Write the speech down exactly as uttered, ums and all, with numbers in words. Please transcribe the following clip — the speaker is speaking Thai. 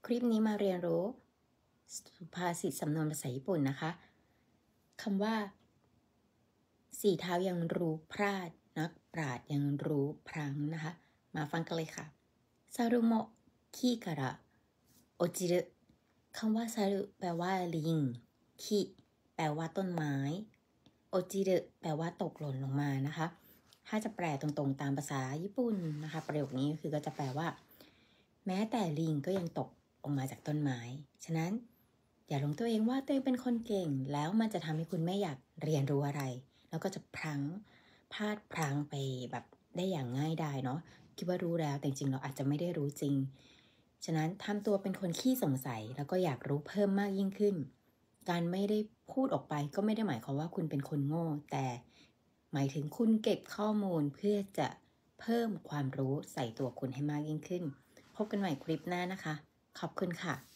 คลิปนี้มาเรียนรู้สุภาษิตสำนวนภาษาญี่ปุ่นนะคะคำว่าสี่เท้ายังรู้พลาดนักปราชญ์ยังรู้พลั้งนะคะมาฟังกันเลยค่ะซารุโมะคีการะโอจิรุคำว่าซารุแปลว่าลิงคีแปลว่าต้นไม้โอจิรุแปลว่าตกหล่นลงมานะคะถ้าจะแปลตรงๆตามภาษาญี่ปุ่นนะคะประโยคนี้คือก็จะแปลว่าแม้แต่ลิงก็ยังตกลงมาจากต้นไม้ฉะนั้นอย่าหลงตัวเองว่าตัวเองเป็นคนเก่งแล้วมันจะทำให้คุณไม่อยากเรียนรู้อะไรแล้วก็จะพลั้งพลาดพลั้งไปแบบได้อย่างง่ายดายเนาะคิดว่ารู้แล้วแต่จริงๆเราอาจจะไม่ได้รู้จริงฉะนั้นทำตัวเป็นคนขี้สงสัยแล้วก็อยากรู้เพิ่มมากยิ่งขึ้นการไม่ได้พูดออกไปก็ไม่ได้หมายความว่าคุณเป็นคนโง่แต่หมายถึงคุณเก็บข้อมูลเพื่อจะเพิ่มความรู้ใส่ตัวคุณให้มากยิ่งขึ้นพบกันใหม่คลิปหน้านะคะขอบคุณค่ะ